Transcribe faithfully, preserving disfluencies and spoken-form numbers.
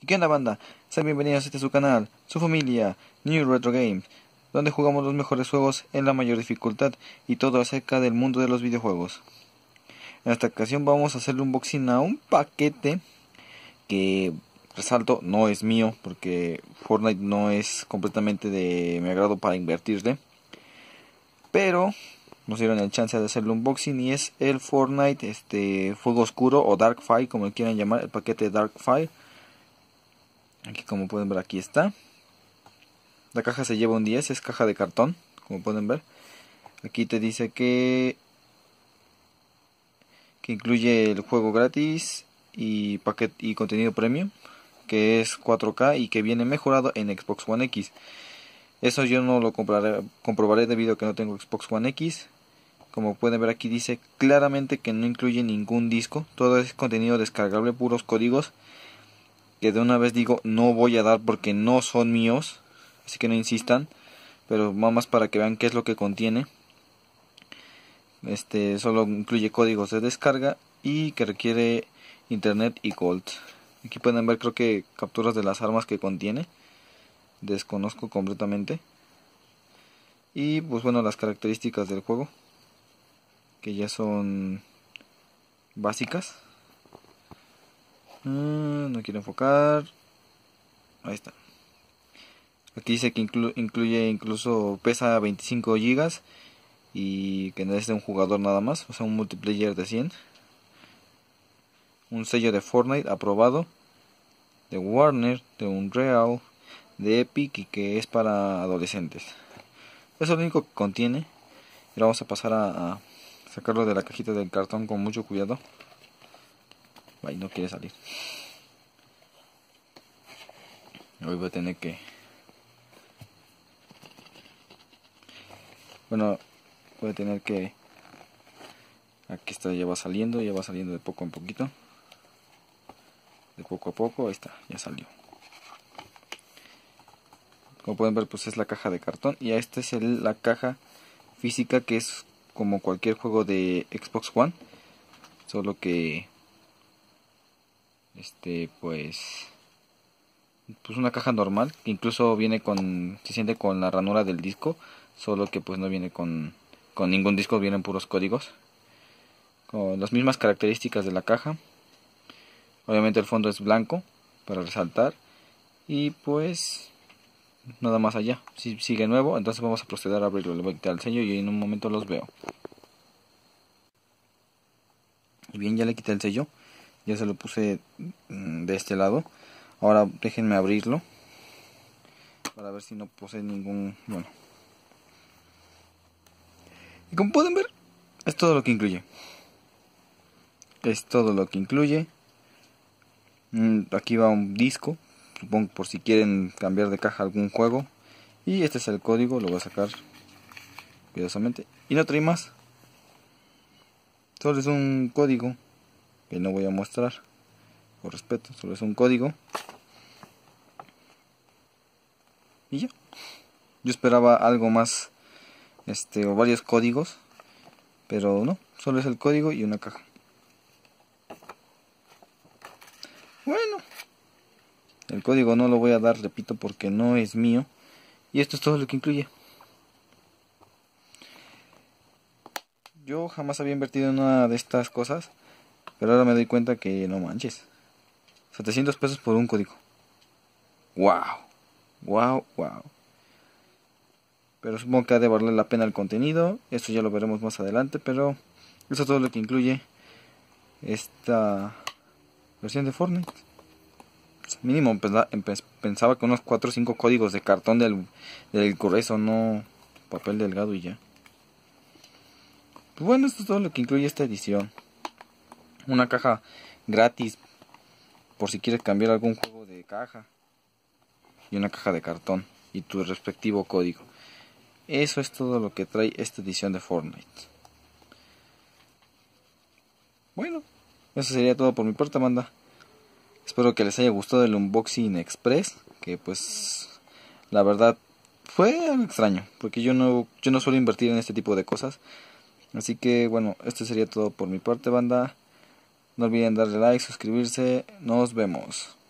¿Qué onda, banda? Sean bienvenidos a este su canal, su familia, New Retro Games, donde jugamos los mejores juegos en la mayor dificultad y todo acerca del mundo de los videojuegos. En esta ocasión vamos a hacerle un unboxing a un paquete que, resalto, no es mío porque Fortnite no es completamente de mi agrado para invertirle. Pero nos dieron el chance de hacerle un unboxing y es el Fortnite este Fuego Oscuro o Darkfire, como quieran llamar, el paquete Darkfire. Aquí, como pueden ver, aquí está. La caja se lleva un diez, es caja de cartón, como pueden ver. Aquí te dice que que incluye el juego gratis y paquete y contenido premium, que es cuatro K y que viene mejorado en Xbox One X. Eso yo no lo compraré, comprobaré debido a que no tengo Xbox One X. Como pueden ver, aquí dice claramente que no incluye ningún disco, todo es contenido descargable, puros códigos, que de una vez digo no voy a dar porque no son míos, así que no insistan, pero más para que vean qué es lo que contiene. Este solo incluye códigos de descarga y que requiere internet y gold. Aquí pueden ver, creo que capturas de las armas que contiene, desconozco completamente. Y pues bueno, las características del juego, que ya son básicas. Mm, no quiero enfocar. Ahí está. Aquí dice que inclu incluye incluso pesa veinticinco gigas y que no es de un jugador nada más, o sea, un multiplayer de cien. Un sello de Fortnite aprobado, de Warner, de Unreal, de Epic y que es para adolescentes. Eso es lo único que contiene. Y vamos a pasar a, a sacarlo de la cajita del cartón con mucho cuidado. Ay, no quiere salir. Hoy voy a tener que... Bueno, voy a tener que... Aquí está, ya va saliendo, ya va saliendo de poco en poquito. De poco a poco, ahí está, ya salió. Como pueden ver, pues es la caja de cartón. Y esta es el, la caja física, que es como cualquier juego de Xbox One. Solo que... Este, pues... Pues una caja normal, que incluso viene con... Se siente con la ranura del disco. Solo que pues no viene con... Con ningún disco, vienen puros códigos. Con las mismas características de la caja. Obviamente el fondo es blanco, para resaltar. Y pues... Nada más allá. Si sigue nuevo, entonces vamos a proceder a abrirlo. Le voy a quitar el sello y en un momento los veo. Y bien, ya le quité el sello. Ya se lo puse de este lado. Ahora déjenme abrirlo para ver si no posee ningún... Bueno. Y como pueden ver, es todo lo que incluye. Es todo lo que incluye. Aquí va un disco. Supongo por si quieren cambiar de caja algún juego. Y este es el código, lo voy a sacar cuidadosamente. Y no trae más. Solo es un código que no voy a mostrar por respeto. Solo es un código. Y ya. Yo esperaba algo más, este, o varios códigos, pero no, solo es el código y una caja. Bueno, el código no lo voy a dar, repito, porque no es mío. Y esto es todo lo que incluye. Yo jamás había invertido en una de estas cosas, pero ahora me doy cuenta que no manches. setecientos pesos por un código. Wow. Wow, wow. Pero supongo que ha de valer la pena el contenido. Esto ya lo veremos más adelante, pero eso es todo lo que incluye esta versión de Fortnite. Mínimo pensaba que unos cuatro o cinco códigos de cartón del, del grueso, no papel delgado y ya. Pues bueno, esto es todo lo que incluye esta edición. Una caja gratis por si quieres cambiar algún juego de caja. Y una caja de cartón y tu respectivo código. Eso es todo lo que trae esta edición de Fortnite. Bueno, eso sería todo por mi parte, banda. Espero que les haya gustado el unboxing express, que pues la verdad fue algo extraño, porque yo no yo no suelo invertir en este tipo de cosas. Así que bueno, esto sería todo por mi parte, banda. No olviden darle like, suscribirse. Nos vemos.